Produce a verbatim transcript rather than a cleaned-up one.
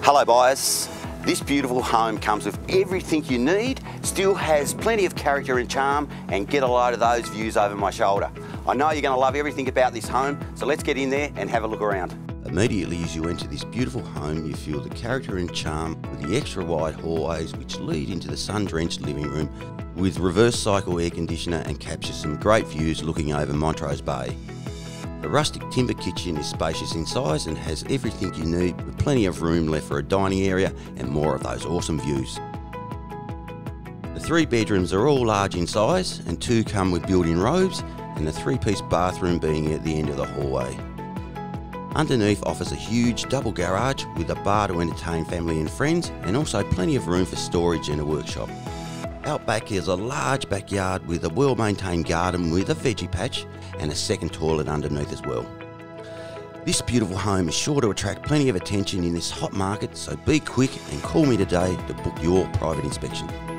Hello buyers, this beautiful home comes with everything you need, still has plenty of character and charm, and get a load of those views over my shoulder. I know you're going to love everything about this home, so let's get in there and have a look around. Immediately as you enter this beautiful home, you feel the character and charm with the extra wide hallways which lead into the sun-drenched living room with reverse cycle air conditioner and capture some great views looking over Montrose Bay. The rustic timber kitchen is spacious in size and has everything you need, with plenty of room left for a dining area and more of those awesome views. The three bedrooms are all large in size and two come with built-in robes, and the three-piece bathroom being at the end of the hallway. Underneath offers a huge double garage with a bar to entertain family and friends, and also plenty of room for storage and a workshop. Out back is a large backyard with a well-maintained garden with a veggie patch and a second toilet underneath as well. This beautiful home is sure to attract plenty of attention in this hot market, so be quick and call me today to book your private inspection.